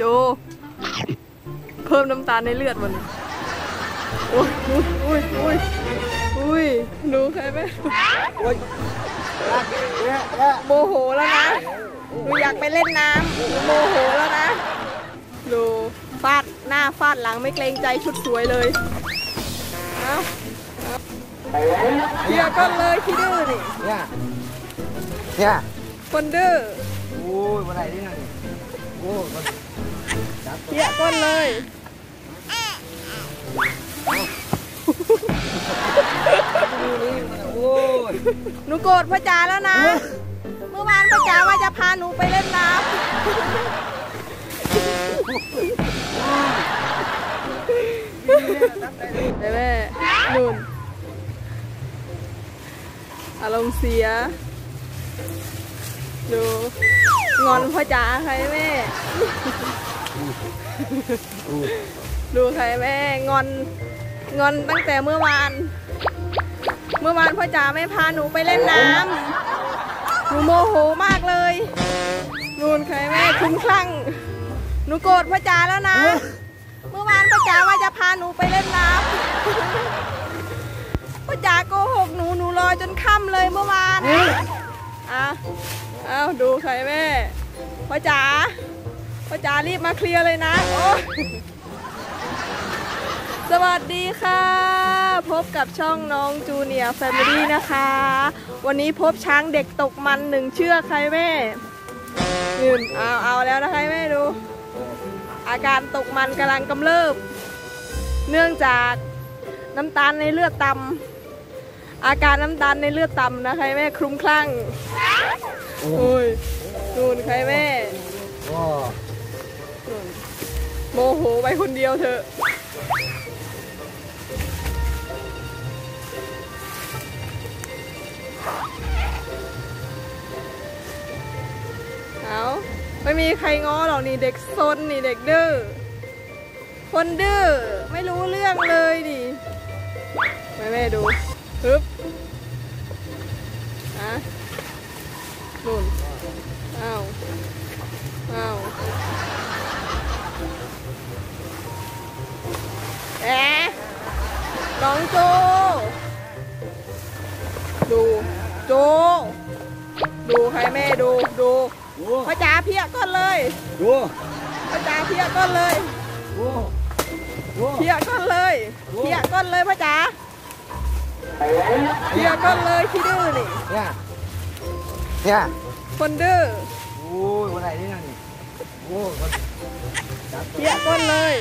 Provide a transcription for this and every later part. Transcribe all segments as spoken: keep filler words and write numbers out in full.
โจเพิ่มน้ำตาลในเลือดมันโอ้ยอุ้ยอุ้ยอุ้ยหนูใครไหมโมโหแล้วนะหนูอยากไปเล่นน้ำหนูโมโหแล้วนะดูฟาดหน้าฟาดหลังไม่เกรงใจชุดสวยเลยเอาเพียก็เลยขี้ดื้อนี่เนี่ยเนี่ยคนดื้อโอ้ยมาไหนนี่นี่โอ้เพียก้นเลยหนูโกรธพ่อจ๋าแล้วนะเมื่อวานพ่อจ๋าว่าจะพาหนูไปเล่นน้ำแม่แม่นุ่นอารมณ์เสียดูงอนพ่อจ๋าใครแม่ดูใครแม่งอนงอนตั้งแต่เมื่อวานเมื่อวานพ่อจ๋าไม่พาหนูไปเล่นน้ำหนูโมโหมากเลยนู่นใครแม่คุ้มคลั่งหนูโกรธพ่อจ๋าแล้วนะเมื่อวานพ่อจ๋าว่าจะพาหนูไปเล่นน้ำพ่อจ๋าโกหกหนูหนูรอจนค่ำเลยเมื่อวานอ่ะอ้าวดูใครแม่พ่อจ๋าพ่อจ๋ารีบมาเคลียร์เลยนะโอ้สวัสดีค่ะพบกับช่องน้องจูเนียร์แฟมิลี่นะคะวันนี้พบช้างเด็กตกมันหนึ่งเชือกใครแม่ยืนเอาเอาแล้วนะใครแม่ดูอาการตกมันกำลังกำเริบเนื่องจากน้ำตาลในเลือดต่ำอาการน้ำตาลในเลือดต่ำนะใครแม่คลุ้มคลั่งโอ้ยนู่นใครแม่โมโหไปคนเดียวเถอะเอาไม่มีใครง้อหรอกนี่เด็กซนนี่เด็กดื้อคนดื้อไม่รู้เรื่องเลยดิแม่แม่ดูฮึบอ่ะนุ่นอ้าวอ้าวแอะน้องโจดูโจดูใครแม่ดูดูพ่อจ๋าเพี้ยก้อนเลยดูพ่อจ๋าเพี้ยก้อนเลยเพี้ยก้อนเลยเพี้ยก้อนเลยพ่อจ๋าเพี้ยก้อนเลยขี้ดื้อนี่เนี่ยเนี่ยคนดื้อโอ้ยมาไหนนี่นี่โอ้เพี้ยก้อนเลย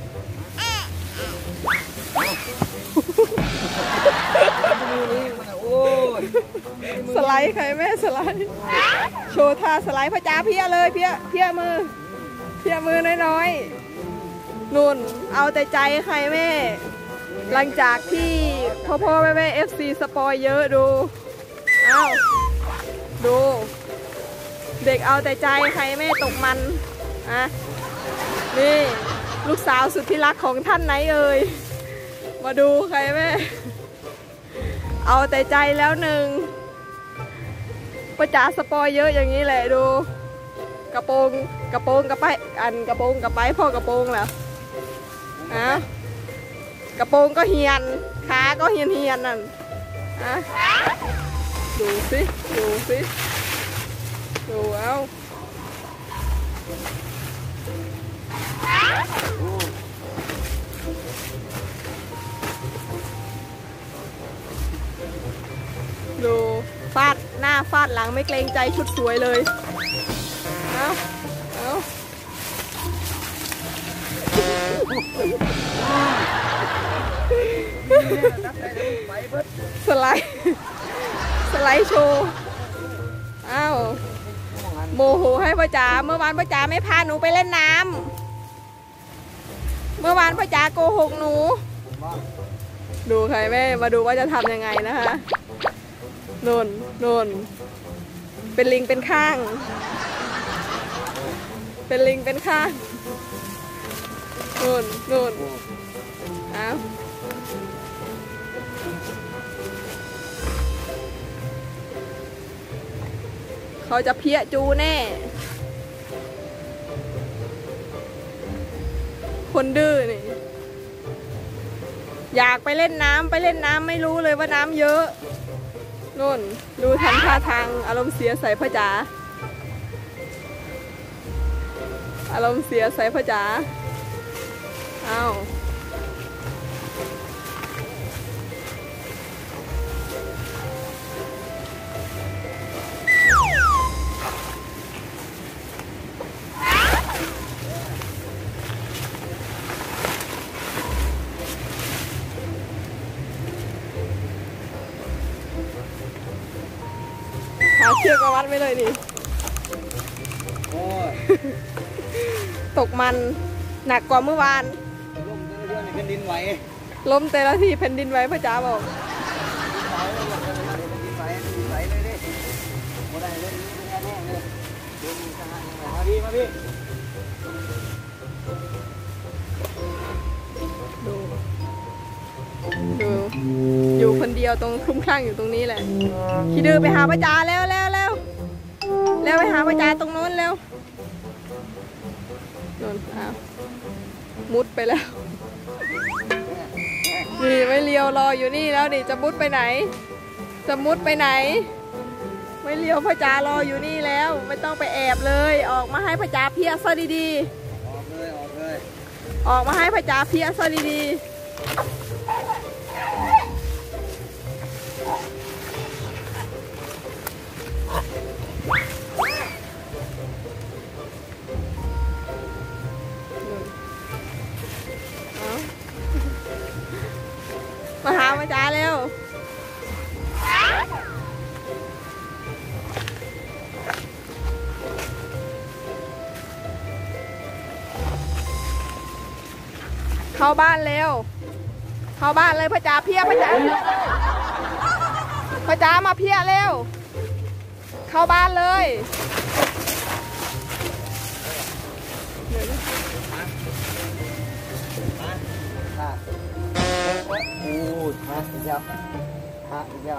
สไลด์ใครแม่สไลด์โชว์ท่าสไลด์พ่อจ๋าเพี้ยเลยเพี้ยเพี้ยมือเพี้ยมือน้อยๆนุ่นเอาแต่ใจใครแม่หลังจากที่พ่อพ่อแม่แม่เอฟซีสปอยเยอะดูอ้าวดูเด็กเอาแต่ใจใครแม่ตกมันอ่ะนี่ลูกสาวสุดที่รักของท่านไหนเอ่ยมาดูใครแม่เอาแต่ใจแล้วหนึ่งประจ๋าสปอยเยอะอย่างนี้แหละดูกระโปรงกระโปรงกระไปอันกระโปรงกระไปพ่อกระโปรงแล้วอะกระโปรงก็เหียนขาก็เหียนเหียนนั่นอะดูสิดูสิดูเอาดูฟาดหน้าฟาดหลังไม่เกรงใจชุดสวยเลยเอาเอาสไลด์สไลด์โชว์อ้าวโมโหให้พ่อจ๋าเมื่อวานพ่อจ๋าไม่พาหนูไปเล่นน้ำเมื่อวานพ่อจ๋าโกหกหนูดูใครแม่มาดูว่าจะทำยังไงนะคะโน่นโน่นเป็นลิงเป็นข้างเป็นลิงเป็นข้างโน่นโน่นอ้าวเขาจะเพี้ยจูแน่คนดื้อนี่อยากไปเล่นน้ำไปเล่นน้ำไม่รู้เลยว่าน้ำเยอะนู่นดูทำท่าทางอารมณ์เสียใส่พ่อจ๋าอารมณ์เสียใส่พ่อจ๋าอ้าวหาเชือกมาวัดไม่เลยนี่โอ้ยตกมันหนักกว่าเมื่อวานลมเรื่องในแผ่นดินไหวล้มแต่ละทีแผ่นดินไหวพ่อจ๋าบอกแผ่นดินไหวแผ่นดินไหวเลยดิโอ้ได้เล่นนี่แน่ๆเลยดูมีทหารยังไงมาพี่มาพี่ดูดูอยู่คนเดียวตรงคลุ้มคลั่งอยู่ตรงนี้แหละขี้ดื้อไปหาพ่อจ๋าแล้วแล้วแล้วแล้วไปหาพ่อจ๋าตรงโน้นแล้วโน่นอ้าวมุดไปแล้วนี่ไม่เลี้ยวรออยู่นี่แล้วนี่จะมุดไปไหนจะมุดไปไหนไม่เลี้ยวพ่อจ๋ารออยู่นี่แล้วไม่ต้องไปแอบเลยออกมาให้พ่อจ๋าเพียซะดีออกเลยออกเลยๆออกมาให้พ่อจ๋าเพียซะดีๆมาหาพ่อจ๋าเร็วเข้าบ้านเร็วเข้าบ้านเลยพ่อจ๋าเพียพ่อจ๋าพ่อจ๋ามาเพียเร็วเข้าบ้านเลยโอ้ยฮะอีกแล้วฮะอีกแล้ว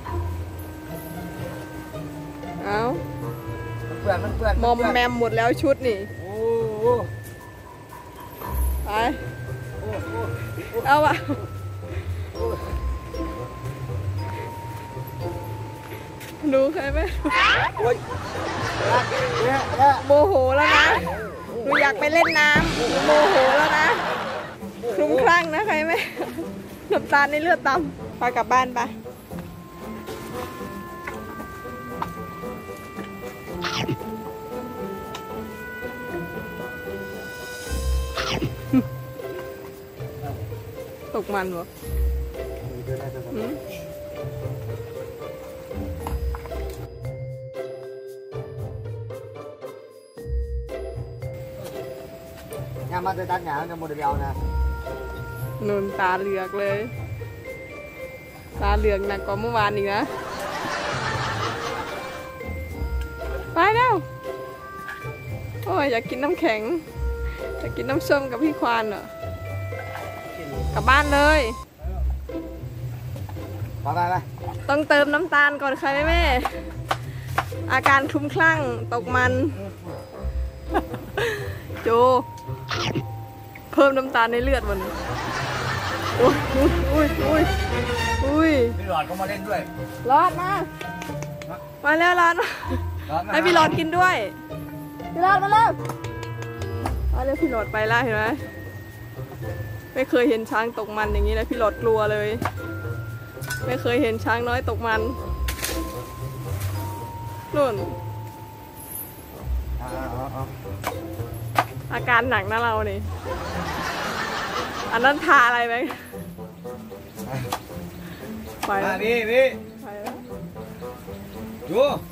เอาเพื่อนมันเพื่อนมอมแมมหมดแล้วชุดนี่โอ้โหไปโอ้โหเอาอะดูใครไหมโอ้ยเนี่ยเนี่ยโมโหแล้วนะหนูอยากไปเล่นน้ำหนูโมโหแล้วนะคลุ้มคลั่งนะใครไหมน้ำตาลในเลือดต่ำพากลับบ้านไปตกมันวะอืม nhà mà tôi tắt nhà cho một điều nè นูนตาเหลือกเลยตาเหลือกหนักกว่าเมื่อวานอีกนะไปแล้วโอ้ยอยากกินน้ำแข็งอยากกินน้ำส้มกับพี่ควานเหรอกลับบ้านเลยไปไปไปต้องเติมน้ำตาลก่อนค่ะแม่อาการคลุ้มคลั่งตกมันโจเพิ่มน้ำตาลในเลือดมันอุ้ยอุ้ยอุ้ยอุ้ยพี่หลอดก็มาเล่นด้วยรอดมามาแล้วรอดมาให้พี่หลอดกินด้วยพี่หลอดมาแล้วมาเร็วพี่หลอดไปแล้วเห็นไหมไม่เคยเห็นช้างตกมันอย่างนี้เลยพี่หลอดกลัวเลยไม่เคยเห็นช้างน้อยตกมันนู่นอาการหนักนะเรานี่อันนั้นทาอะไรไหมไปแล้วพี่พี่ไปแล้วดู